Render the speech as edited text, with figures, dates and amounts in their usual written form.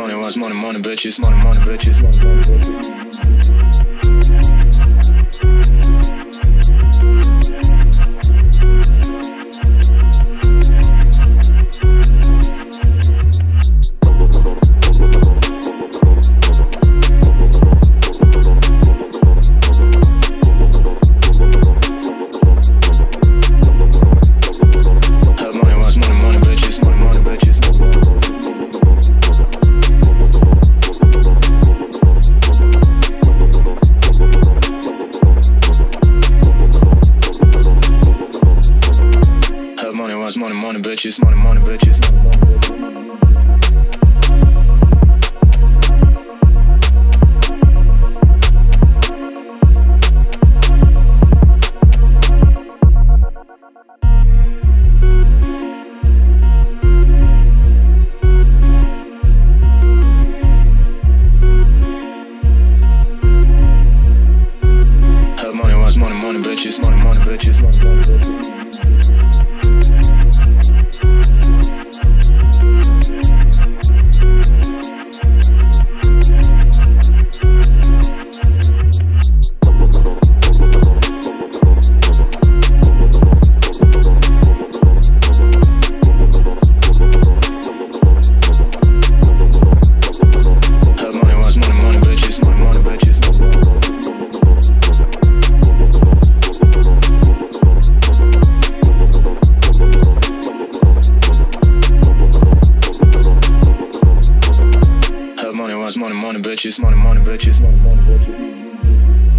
money, wants money, money, bitches, money, money, bitches, money, money, bitches. Money, wants money, money, bitches, money, money, bitches, money, money, bitches. Money, wants money, money, bitches, money, money, bitches, money, money, bitches. Money, wants money, money, bitches, money, money, bitches, money, money, bitches.